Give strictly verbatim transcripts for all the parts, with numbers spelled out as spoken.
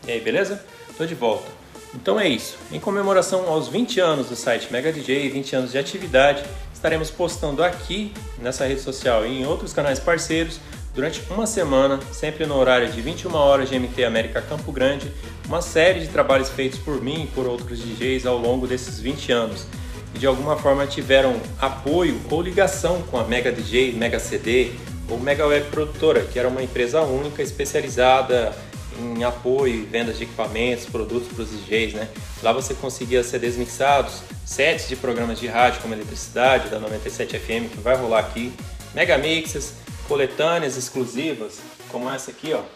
E aí, beleza? Tô de volta. Então é isso. Em comemoração aos vinte anos do site Mega D J e vinte anos de atividade, estaremos postando aqui nessa rede social e em outros canais parceiros durante uma semana, sempre no horário de vinte e uma horas de M T América Campo Grande, uma série de trabalhos feitos por mim e por outros D Js ao longo desses vinte anos e de alguma forma tiveram apoio ou ligação com a Mega D J, Mega C D ou Mega Web Produtora, que era uma empresa única especializada em apoio e vendas de equipamentos, produtos para os D Js, né? Lá você conseguia C Ds mixados, sets de programas de rádio como Eletricidade, da noventa e sete F M, que vai rolar aqui, mega mixes, coletâneas exclusivas, como essa aqui, ó,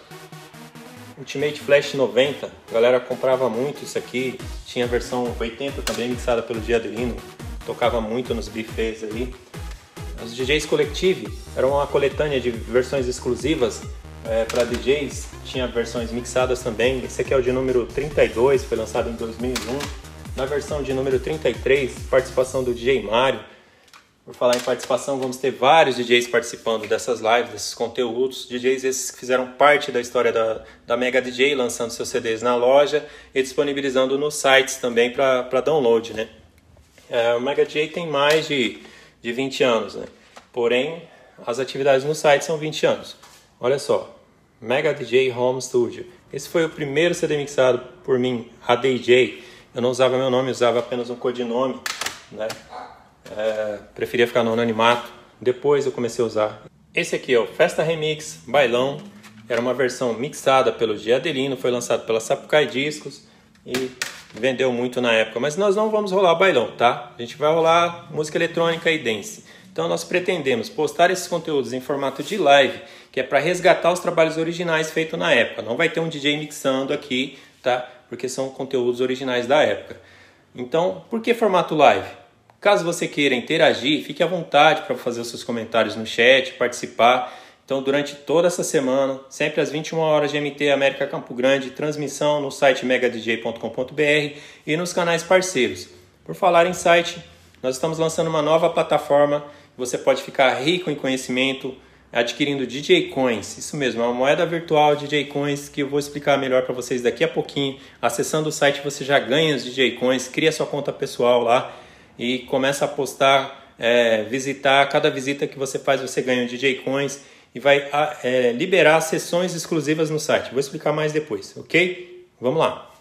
Ultimate Flash noventa, a galera comprava muito isso aqui, tinha a versão oitenta também mixada pelo Diadelino, tocava muito nos buffets aí. Os D Js Collective eram uma coletânea de versões exclusivas é, para D Js, tinha versões mixadas também. Esse aqui é o de número trinta e dois, foi lançado em dois mil e um. Na versão de número trinta e três, participação do D J Mário. Por falar em participação, vamos ter vários D Js participando dessas lives, desses conteúdos. D Js esses que fizeram parte da história da, da Mega D J, lançando seus C Ds na loja e disponibilizando nos sites também para download, né? É, o Mega D J tem mais de, de vinte anos, né? Porém, as atividades no site são vinte anos. Olha só, Mega D J Home Studio. Esse foi o primeiro C D mixado por mim, a D J. Eu não usava meu nome, usava apenas um codinome, né? É, preferia ficar no anonimato. Depois eu comecei a usar. Esse aqui é o Festa Remix Bailão. Era uma versão mixada pelo Diadelino, foi lançado pela Sapucaí Discos e vendeu muito na época. Mas nós não vamos rolar bailão, tá? A gente vai rolar música eletrônica e dance. Então nós pretendemos postar esses conteúdos em formato de live, que é para resgatar os trabalhos originais feitos na época. Não vai ter um D J mixando aqui, tá? Porque são conteúdos originais da época. Então, por que formato live? Caso você queira interagir, fique à vontade para fazer os seus comentários no chat, participar. Então, durante toda essa semana, sempre às vinte e uma horas de M T América Campo Grande, transmissão no site mega d j ponto com ponto b r e nos canais parceiros. Por falar em site, nós estamos lançando uma nova plataforma. Você pode ficar rico em conhecimento adquirindo D J Coins. Isso mesmo, é uma moeda virtual D J Coins que eu vou explicar melhor para vocês daqui a pouquinho. Acessando o site você já ganha os D J Coins, cria sua conta pessoal lá e começa a postar, é, visitar. Cada visita que você faz você ganha o D J Coins e vai é, liberar sessões exclusivas no site. Vou explicar mais depois, ok? Vamos lá!